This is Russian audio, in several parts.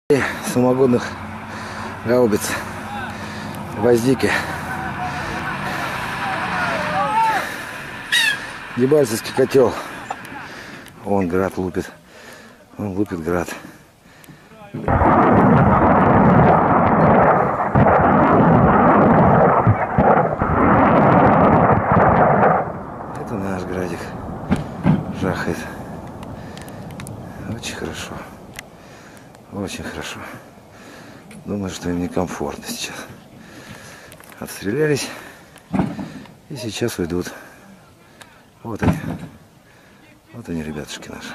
Самогонных гаубиц, гвоздики. Дебальцевский котел. Он град лупит. Он лупит град. Это наш градик. Жахает. Очень хорошо. Очень хорошо. Думаю, что им некомфортно сейчас. Отстрелялись. И сейчас уйдут. Вот они. Вот они, ребятушки наши.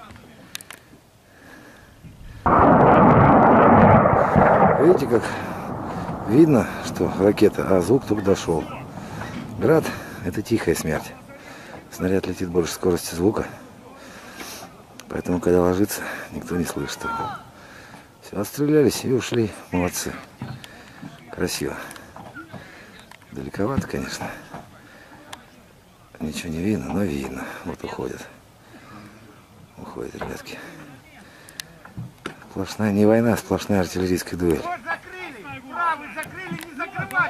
Видите, как видно, что ракета, а звук только дошел. Град — это тихая смерть. Снаряд летит больше скорости звука. Поэтому, когда ложится, никто не слышит его. Все, отстрелялись и ушли. Молодцы. Красиво. Далековато, конечно. Ничего не видно, но видно. Вот уходят. Уходят, ребятки. Сплошная не война, а сплошная артиллерийская дуэль. Правый закрыли, не закрывать.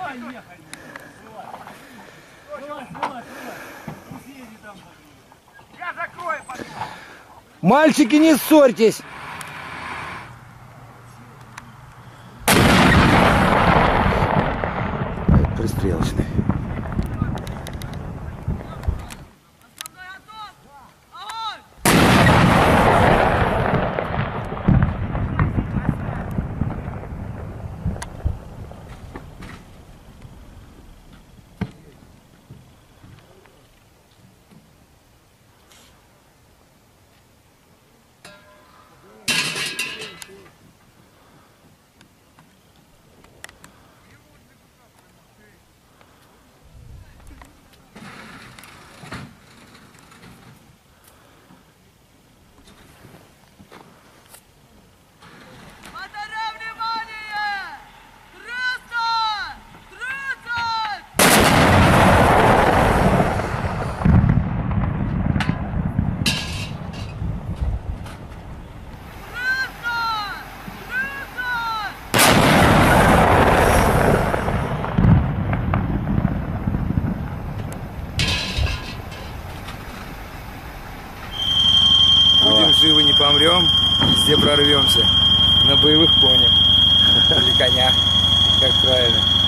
Я закрою потом. Мальчики, не ссорьтесь! Пристрелочный. Будем живы, не помрем, везде прорвемся. На боевых конях. Или конях, как правильно.